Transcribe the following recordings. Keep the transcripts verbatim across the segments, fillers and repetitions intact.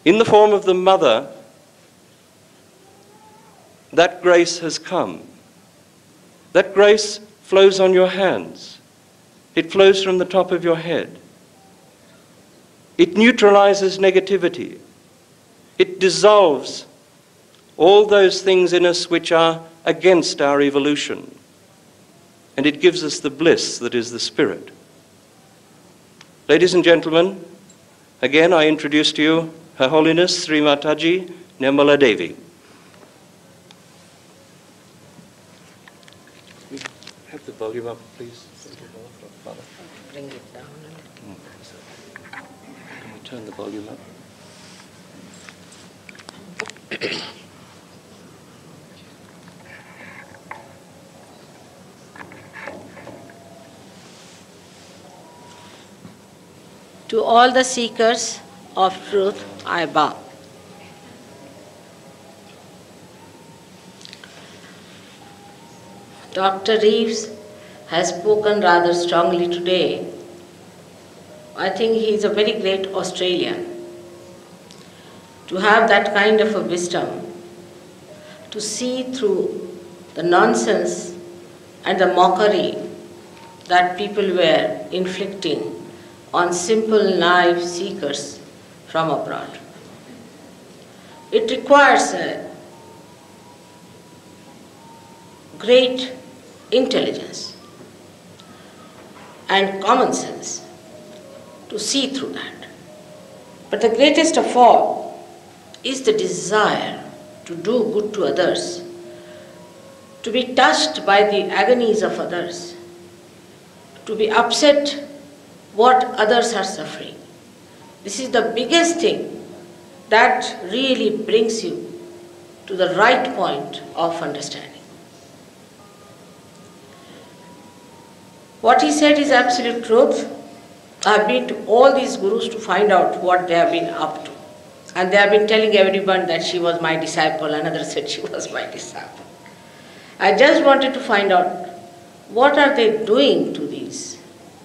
In the form of the mother, that grace has come. That grace flows on your hands. It flows from the top of your head. It neutralizes negativity. It dissolves all those things in us which are against our evolution. And it gives us the bliss that is the Spirit. Ladies and gentlemen, again I introduce to you Her Holiness Sri Mataji Nirmala Devi. Have the volume up, please. Bring it down. Can we turn the volume up? To all the seekers of truth, I bow. Doctor Reeves has spoken rather strongly today. I think he is a very great Australian. To have that kind of a wisdom, to see through the nonsense and the mockery that people were inflicting on simple, naive seekers from abroad. It requires a great intelligence and common sense to see through that. But the greatest of all is the desire to do good to others, to be touched by the agonies of others, to be upset what others are suffering. This is the biggest thing that really brings you to the right point of understanding. What he said is absolute truth. I have been to all these gurus to find out what they have been up to. And they have been telling everyone that she was my disciple, another said she was my disciple. I just wanted to find out what are they doing to these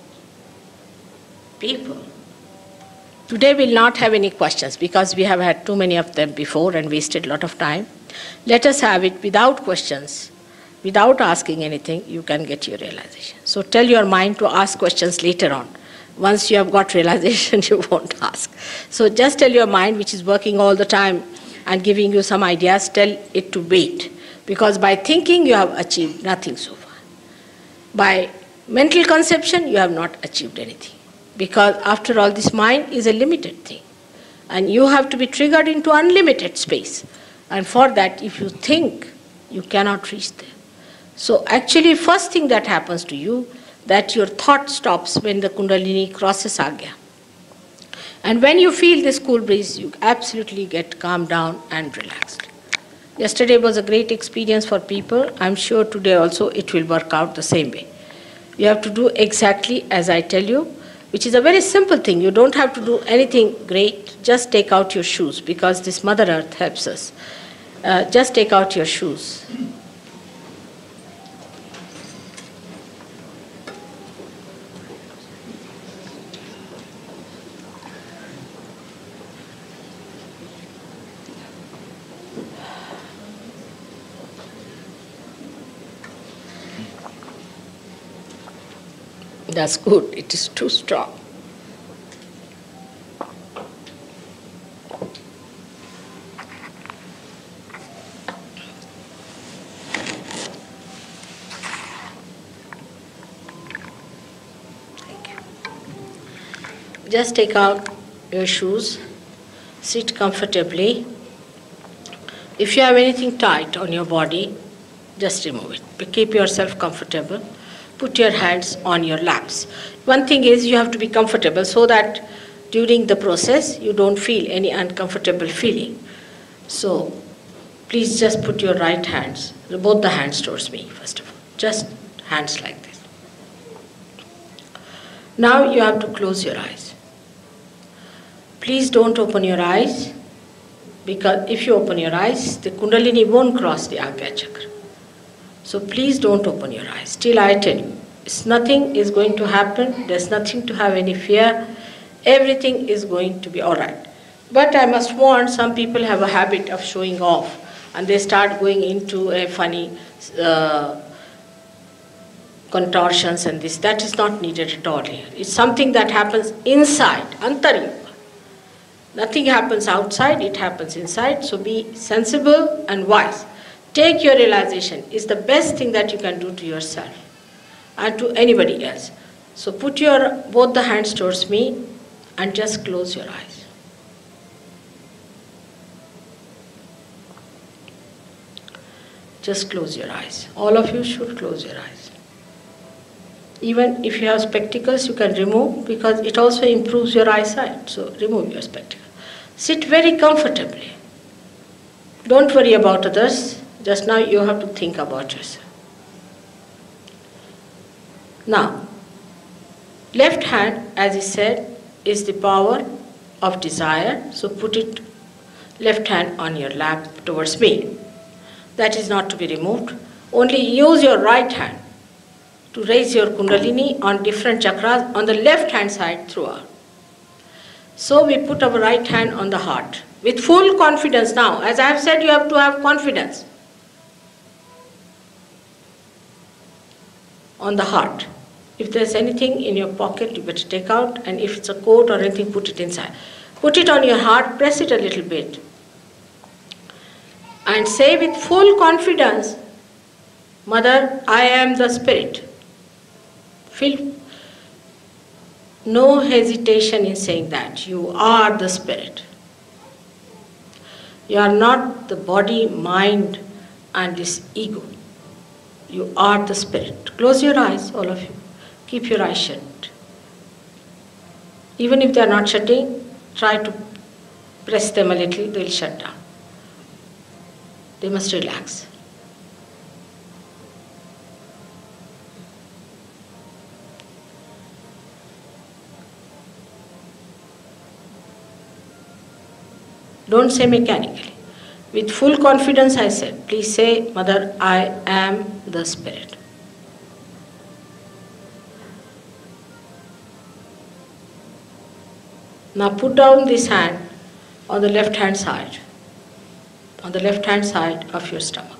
people. Today we'll not have any questions because we have had too many of them before and wasted a lot of time. Let us have it without questions, without asking anything. You can get your realization. So tell your mind to ask questions later on. Once you have got realization, you won't ask. So just tell your mind, which is working all the time and giving you some ideas, tell it to wait. Because by thinking you have achieved nothing so far. By mental conception you have not achieved anything. Because after all, this mind is a limited thing. And you have to be triggered into unlimited space. And for that, if you think, you cannot reach there. So actually, first thing that happens to you, that your thought stops when the Kundalini crosses Agya. And when you feel this cool breeze, you absolutely get calmed down and relaxed. Yesterday was a great experience for people. I'm sure today also it will work out the same way. You have to do exactly as I tell you, which is a very simple thing. You don't have to do anything great. Just take out your shoes, because this Mother Earth helps us. Uh, just take out your shoes. That's good. It is too strong. Thank you. Just take out your shoes. Sit comfortably. If you have anything tight on your body, just remove it. Keep yourself comfortable. Put your hands on your laps. One thing is you have to be comfortable so that during the process you don't feel any uncomfortable feeling. So please just put your right hands, both the hands towards me first of all. Just hands like this. Now you have to close your eyes. Please don't open your eyes, because if you open your eyes, the Kundalini won't cross the Agya Chakra. So please don't open your eyes. Till I tell you, it's nothing is going to happen. There's nothing to have any fear. Everything is going to be all right. But I must warn, some people have a habit of showing off and they start going into a funny uh, contortions and this. That is not needed at all here. It's something that happens inside, antar. Nothing happens outside, it happens inside. So be sensible and wise. Take your realization. It's the best thing that you can do to yourself and to anybody else. So put your both the hands towards me and just close your eyes. Just close your eyes. All of you should close your eyes. Even if you have spectacles, you can remove, because it also improves your eyesight. So remove your spectacles. Sit very comfortably. Don't worry about others. Just now you have to think about yourself. Now, left hand, as I said, is the power of desire. So put it, left hand on your lap towards me. That is not to be removed. Only use your right hand to raise your kundalini on different chakras on the left hand side throughout. So we put our right hand on the heart with full confidence. Now, as I have said, you have to have confidence on the heart. If there's anything in your pocket, you better take out, and if it's a coat or anything, put it inside. Put it on your heart, press it a little bit, and say with full confidence, Mother, I am the Spirit. Feel no hesitation in saying that. You are the Spirit. You are not the body, mind, and this ego. You are the Spirit. Close your eyes, all of you. Keep your eyes shut. Even if they are not shutting, try to press them a little, they will shut down. They must relax. Don't say mechanically. With full confidence I said, please say, Mother, I am the Spirit. Now put down this hand on the left hand side, on the left hand side of your stomach.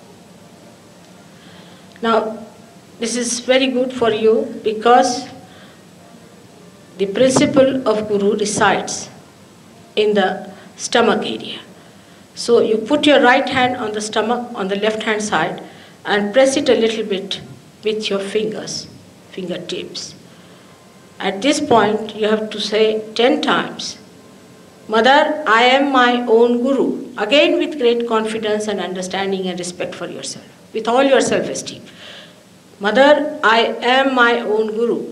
Now this is very good for you because the principle of Guru resides in the stomach area. So you put your right hand on the stomach on the left hand side and press it a little bit with your fingers, fingertips. At this point you have to say ten times, Mother, I am my own Guru. Again with great confidence and understanding and respect for yourself, with all your self-esteem. Mother, I am my own Guru.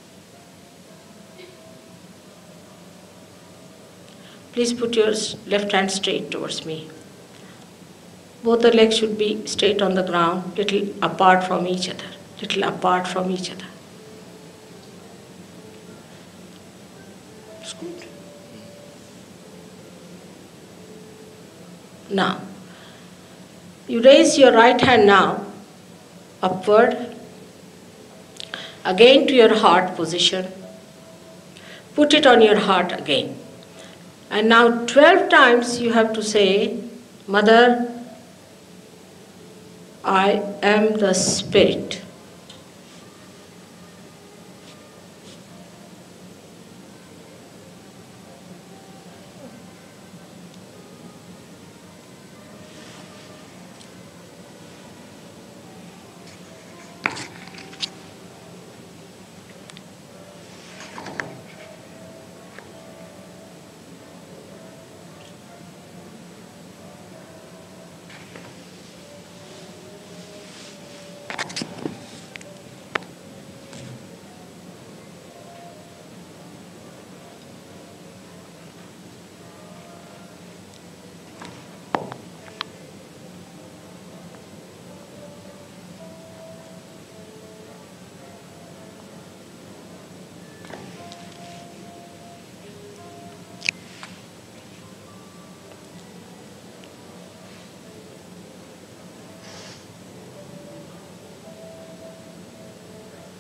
Please put your left hand straight towards me. Both the legs should be straight on the ground, little apart from each other, little apart from each other. It's good. Now, you raise your right hand now upward, again to your heart position. Put it on your heart again. And now twelve times you have to say, Mother, I am the Spirit.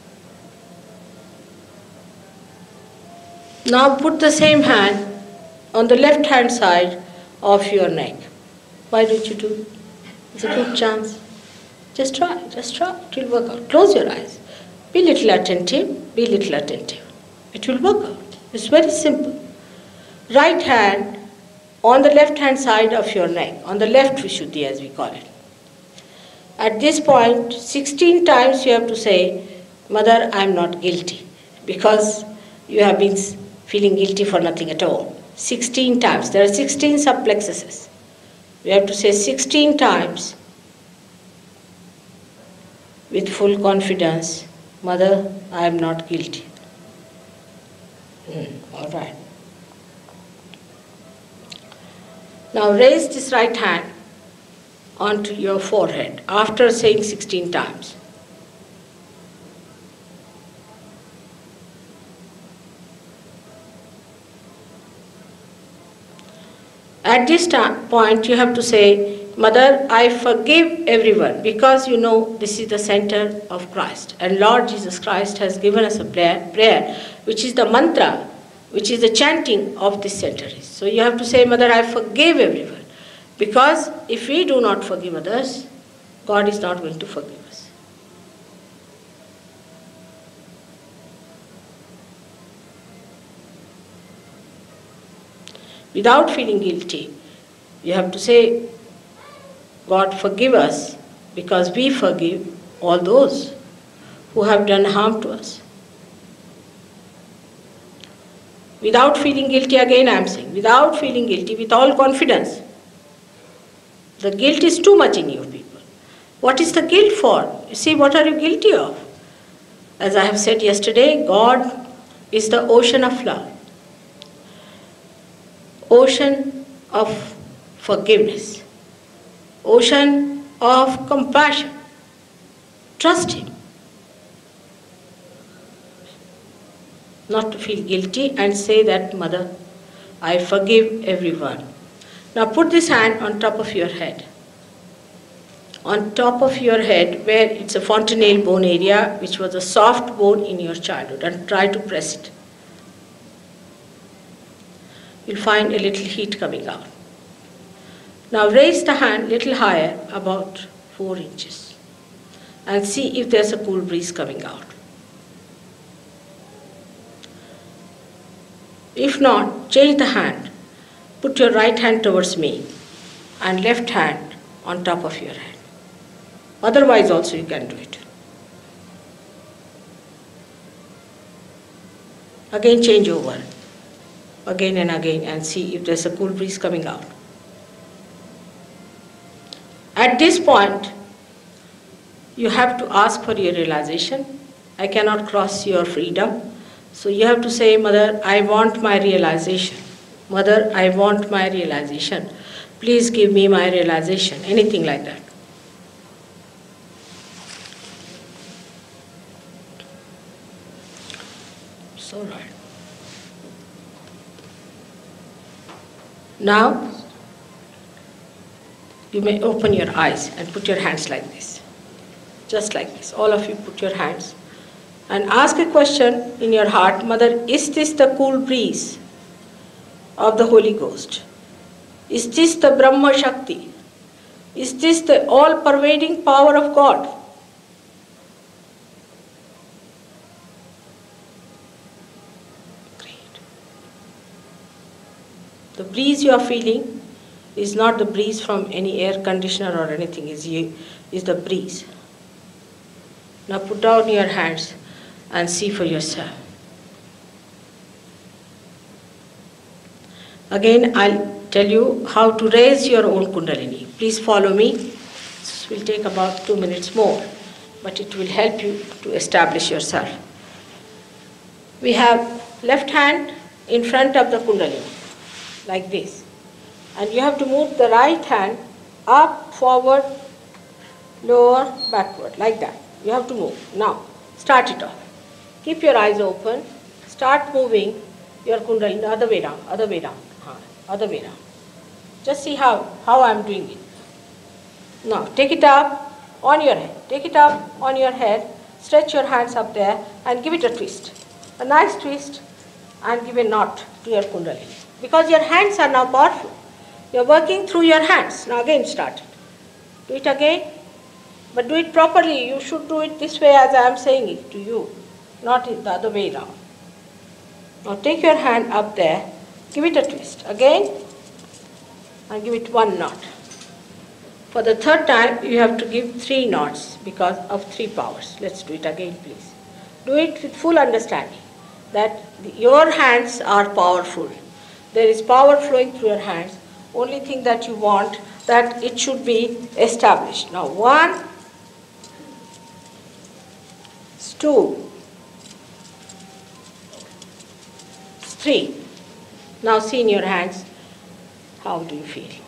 Now put the same hand on the left hand side of your neck. Why don't you do it? It's a good chance. Just try, just try. It will work out. Close your eyes. Be little attentive, be little attentive. It will work out. It's very simple. Right hand on the left hand side of your neck, on the left Vishuddhi as we call it. At this point, sixteen times you have to say, Mother, I am not guilty, because you have been feeling guilty for nothing at all. sixteen times. There are sixteen subplexuses. You have to say sixteen times with full confidence, Mother, I am not guilty. Hmm, all right. Now raise this right hand onto your forehead after saying sixteen times. At this time, point, you have to say, Mother, I forgive everyone, because you know this is the center of Christ. And Lord Jesus Christ has given us a prayer, prayer which is the mantra, which is the chanting of this center. So you have to say, Mother, I forgive everyone. Because if we do not forgive others, God is not going to forgive us. Without feeling guilty, you have to say, God forgive us, because we forgive all those who have done harm to us. Without feeling guilty, again I am saying, without feeling guilty, with all confidence. The guilt is too much in you people. What is the guilt for? You see, what are you guilty of? As I have said yesterday, God is the ocean of love, ocean of forgiveness, ocean of compassion. Trust Him. Not to feel guilty and say that, Mother, I forgive everyone. Now put this hand on top of your head. On top of your head, where it's a fontanelle bone area, which was a soft bone in your childhood, and try to press it. You'll find a little heat coming out. Now raise the hand little higher, about four inches, and see if there's a cool breeze coming out. If not, change the hand. Put your right hand towards me and left hand on top of your head. Otherwise also you can do it. Again change over, again and again, and see if there's a cool breeze coming out. At this point, you have to ask for your realization. I cannot cross your freedom. So you have to say, Mother, I want my realization. Mother, I want my realization. Please give me my realization. Anything like that. It's all right. Now, you may open your eyes and put your hands like this. Just like this. All of you put your hands. And ask a question in your heart, Mother, is this the cool breeze of the Holy Ghost? Is this the Brahma Shakti? Is this the all-pervading power of God? Great. The breeze you are feeling is not the breeze from any air conditioner or anything, is is the breeze. Now put down your hands and see for yourself. Again, I'll tell you how to raise your own Kundalini. Please follow me. This will take about two minutes more, but it will help you to establish yourself. We have left hand in front of the Kundalini, like this. And you have to move the right hand up, forward, lower, backward, like that. You have to move. Now, start it off. Keep your eyes open. Start moving your Kundalini the other way down, other way down, other way down. Just see how, how I am doing it. Now, take it up on your head. Take it up on your head. Stretch your hands up there and give it a twist. A nice twist, and give a knot to your Kundalini. because your hands are now powerful. You're working through your hands. Now again start it. Do it again. But do it properly. You should do it this way as I am saying it to you, not the other way around. Now take your hand up there, give it a twist. Again, and give it one knot. For the third time, you have to give three knots because of three powers. Let's do it again, please. Do it with full understanding that your hands are powerful. There is power flowing through your hands. Only thing that you want, that it should be established. Now one, two, three. Now see in your hands, how do you feel?